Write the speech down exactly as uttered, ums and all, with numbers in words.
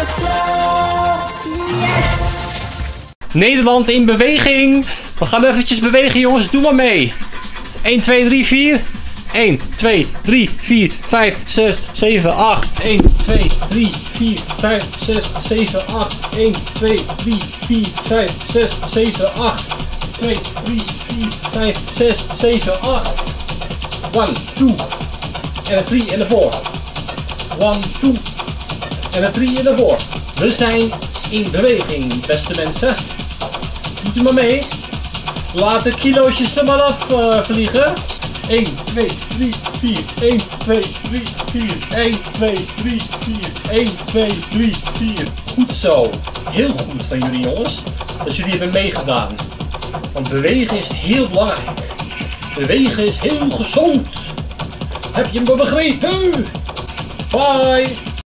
Nederland in beweging. We gaan eventjes bewegen, jongens. Doe maar mee. één, twee, drie, vier. één, twee, drie, vier, vijf, zes, zeven, acht. één, twee, drie, vier, vijf, zes, zeven, acht. één, twee, drie, vier, vijf, zes, zeven, acht. twee, drie, vier, vijf, zes, zeven, acht. one, two. En een three en een four. one, two. En een three en een four. We zijn in beweging, beste mensen. Doet u maar mee. Laat de kilootjes er maar af uh, vliegen. één, twee, drie, vier. één, twee, drie, vier. één, twee, drie, vier. één, twee, drie, vier. Goed zo. Heel goed van jullie jongens. Dat jullie hebben meegedaan. Want bewegen is heel belangrijk. Bewegen is heel gezond. Heb je me begrepen? Bye.